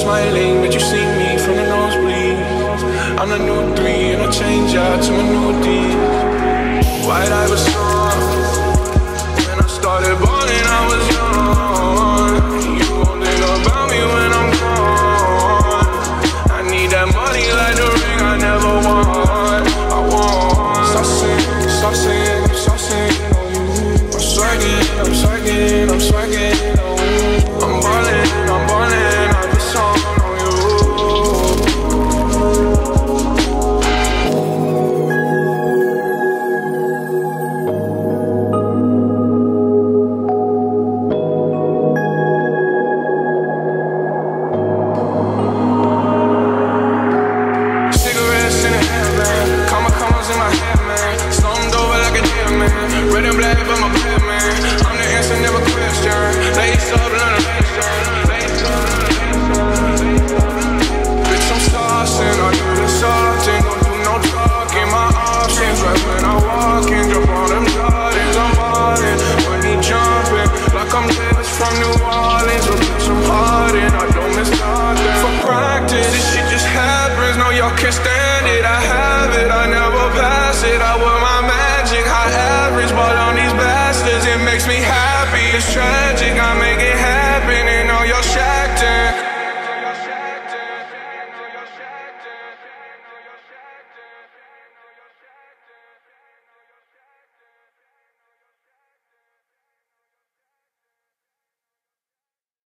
smiling, but you see me from the nosebleed. I'm the new 3 and I change out to my new D. White I was strong. When I started balling, I was young. You won't think about me when I'm gone. I need that money like the ring I never won. I want. Stop singing, stop singing, stop singing on you. I'm swagging, I'm swagging, I'm swagging on you. I'm ballin', I put song on you. Cigarettes in the air, man. Commas in my head, man. Slumped over like a deer, man. Red and black, but my bad, man. I'm the answer, never question. Lace up, learn a lesson. Bitch, I'm saucing. I do this often. Don't do no talking. My options right when I walk in. Jump on them Jordans. I'm ballin'. Money jumping. Like I'm Davis from New Orleans. But bitch, I'm hardin'. I don't miss nothing. For practice, this shit just happens. No, y'all can't stand it. I have it. I never pass it. I wear my magic. High average. Ball on these bastards. It makes me happy. It's tragic. I make it happen.